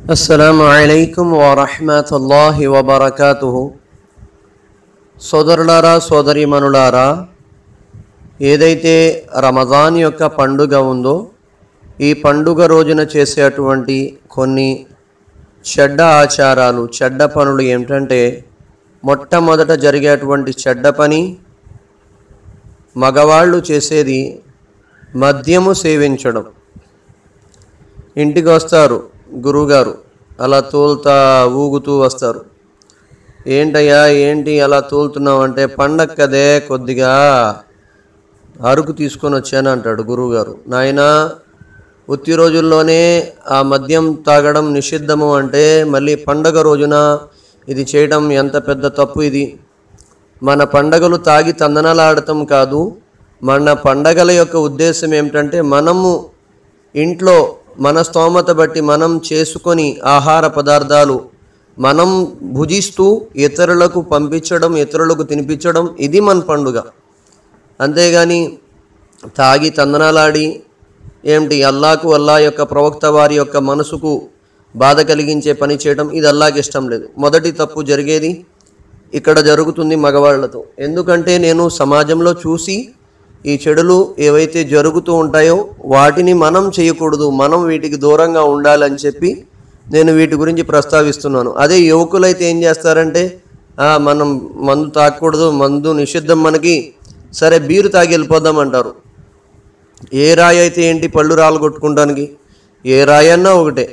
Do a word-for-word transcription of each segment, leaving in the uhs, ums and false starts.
అస్సలాము అలైకుం వరహ్మతుల్లాహి వబరకాతుహు. సోదరులారా, సోదరీమణులారా, ఏదైతే రమజాన్ యొక్క పండుగ ఉందో ఈ పండుగ రోజున చేసేటువంటి కొన్ని చెడ్డ ఆచారాలు, చెడ్డ పనులు ఏమిటంటే, మొట్టమొదట జరిగేటువంటి చెడ్డ పని మగవాళ్ళు చేసేది మద్యము సేవించడం. ఇంటికి వస్తారు గురువుగారు, అలా తోలుతా ఊగుతూ వస్తారు. ఏంటయ్యా ఏంటి అలా తోలుతున్నావు అంటే, పండగ కదే కొద్దిగా అరుకు తీసుకొని వచ్చాను అంటాడు గురువుగారు. నాయనా, ఉత్తి రోజుల్లోనే ఆ మద్యం తాగడం నిషిద్ధము అంటే మళ్ళీ పండగ రోజున ఇది చేయడం ఎంత పెద్ద తప్పు. ఇది మన పండగలు తాగి తందనలాడటం కాదు. మన పండగల యొక్క ఉద్దేశం ఏమిటంటే, మనము ఇంట్లో మన స్తోమత బట్టి మనం చేసుకొని ఆహార పదార్థాలు మనం భుజిస్తూ ఇతరులకు పంపించడం, ఇతరులకు తినిపించడం, ఇది మన పండుగ. అంతేగాని తాగి తందనాలాడి ఏమిటి అల్లాకు అల్లా యొక్క ప్రవక్త వారి యొక్క మనసుకు బాధ కలిగించే పని చేయడం, ఇది అల్లాకి ఇష్టం లేదు. మొదటి తప్పు జరిగేది ఇక్కడ జరుగుతుంది మగవాళ్లతో. ఎందుకంటే నేను సమాజంలో చూసి ఈ చెడులు ఏవైతే జరుగుతూ ఉంటాయో వాటిని మనం చేయకూడదు, మనం వీటికి దూరంగా ఉండాలని చెప్పి నేను వీటి గురించి ప్రస్తావిస్తున్నాను. అదే యువకులైతే ఏం చేస్తారంటే, మనం మందు తాగకూడదు, మందు నిషిద్ధం మనకి, సరే బీరు తాగి వెళ్ళిపోదాం అంటారు. ఏ రాయి అయితే ఏంటి పళ్ళు రాళ్ళు కొట్టుకుంటానికి, ఏ రాయి అన్నా ఒకటే.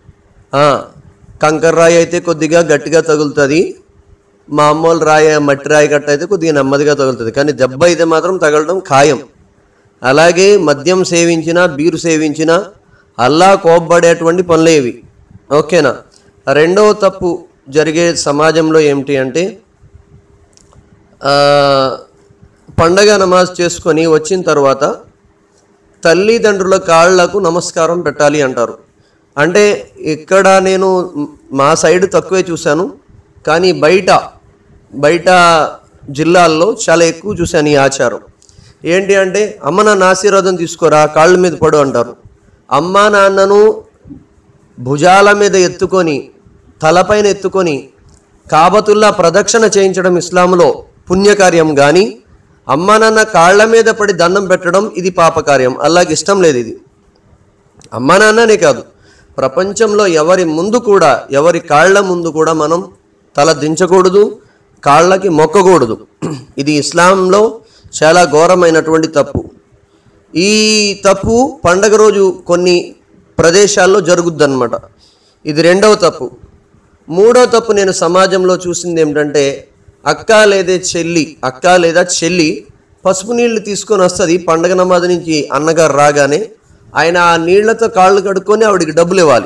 కంకర రాయి అయితే కొద్దిగా గట్టిగా తగులుతుంది, మామూలు రాయి మట్టి రాయి గట్ట అయితే కొద్దిగా నెమ్మదిగా తగులుతుంది, కానీ దెబ్బ అయితే మాత్రం తగలడం ఖాయం. అలాగే మద్యం సేవించినా బీరు సేవించినా అల్లా కోప్పడేటువంటి పనులేవి. ఓకేనా. రెండవ తప్పు జరిగే సమాజంలో ఏమిటి అంటే, పండగ నమాజ్ చేసుకొని వచ్చిన తర్వాత తల్లిదండ్రుల కాళ్లకు నమస్కారం పెట్టాలి అంటారు. అంటే ఇక్కడ నేను మా సైడ్ తక్కువే చూశాను, కానీ బయట బయట జిల్లాల్లో చాలా ఎక్కువ చూశాను ఈ ఆచారం. ఏంటి అంటే, అమ్మ నాన్న ఆశీర్వాదం తీసుకోరా, కాళ్ళ మీద పడు అంటారు. అమ్మా నాన్నను భుజాల మీద ఎత్తుకొని తలపైన ఎత్తుకొని కాబతుల్లా ప్రదక్షిణ చేయించడం ఇస్లాంలో పుణ్యకార్యం. కానీ అమ్మా నాన్న కాళ్ల మీద పడి దండం పెట్టడం ఇది పాపకార్యం, అల్లాకి ఇష్టం లేదు. ఇది అమ్మా నాన్ననే కాదు, ప్రపంచంలో ఎవరి ముందు కూడా, ఎవరి కాళ్ల ముందు కూడా మనం తల దించకూడదు, కాళ్ళకి మొక్కకూడదు. ఇది ఇస్లాంలో చాలా ఘోరమైనటువంటి తప్పు. ఈ తప్పు పండగ రోజు కొన్ని ప్రదేశాల్లో జరుగుద్ది అన్నమాట. ఇది రెండవ తప్పు. మూడవ తప్పు నేను సమాజంలో చూసింది ఏమిటంటే, అక్క లేదా చెల్లి అక్క లేదా చెల్లి పసుపు నీళ్లు తీసుకొని వస్తుంది పండగ నమాజ్ నుంచి. అన్నగారు రాగానే ఆయన ఆ నీళ్లతో కాళ్ళు కడుక్కొని ఆవిడికి డబ్బులు ఇవ్వాలి.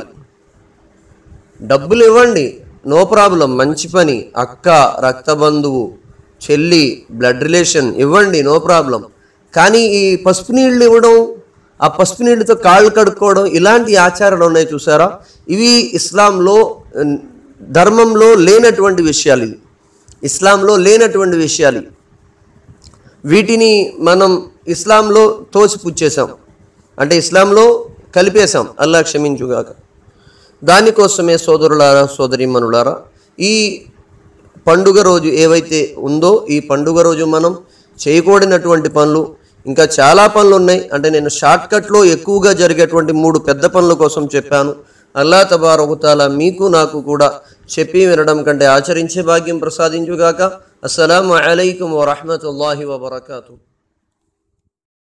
డబ్బులు ఇవ్వండి, నో ప్రాబ్లం, మంచి పని. అక్క, రక్త బంధువు, చెల్లి, బ్లడ్ రిలేషన్ ఇవ్వండి, నో ప్రాబ్లం. కానీ ఈ పసుపు నీళ్ళు ఇవ్వడం, ఆ పసుపు నీళ్ళతో కాళ్ళు కడుక్కోవడం, ఇలాంటి ఆచారాలు ఉన్నాయి చూసారా, ఇవి ఇస్లాంలో ధర్మంలో లేనటువంటి విషయాలు. ఇది ఇస్లాంలో లేనటువంటి విషయాలు. వీటిని మనం ఇస్లాంలో తోసిపుచ్చేసాం, అంటే ఇస్లాంలో కలిపేశాం, అల్లా క్షమించుగాక. దానికోసమే సోదరులారా, సోదరీమణులారా, ఈ పండుగ రోజు ఏవైతే ఉందో ఈ పండుగ రోజు మనం చేయకూడనటువంటి పనులు ఇంకా చాలా పనులు ఉన్నాయి. అంటే నేను షార్ట్కట్లో ఎక్కువగా జరిగేటువంటి మూడు పెద్ద పనుల కోసం చెప్పాను. అల్లా తబారక వ తఆలా మీకు నాకు కూడా చెప్పి వినడం కంటే ఆచరించే భాగ్యం ప్రసాదించుగాక. అస్సలాము అలైకుం వరహ్మతుల్లాహి వబరకాతుహు.